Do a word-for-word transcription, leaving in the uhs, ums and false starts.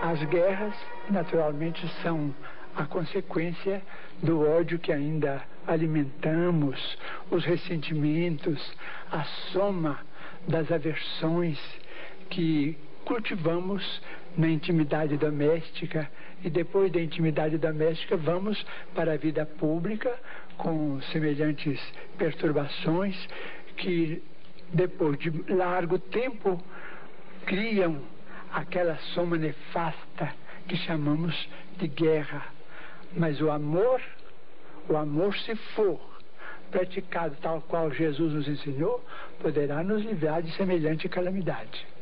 As guerras, naturalmente, são a consequência do ódio que ainda alimentamos, os ressentimentos, a soma das aversões que cultivamos na intimidade doméstica, e depois da intimidade doméstica vamos para a vida pública com semelhantes perturbações que depois de largo tempo criam aquela soma nefasta que chamamos de guerra. Mas o amor, o amor, se for praticado tal qual Jesus nos ensinou, poderá nos livrar de semelhante calamidade.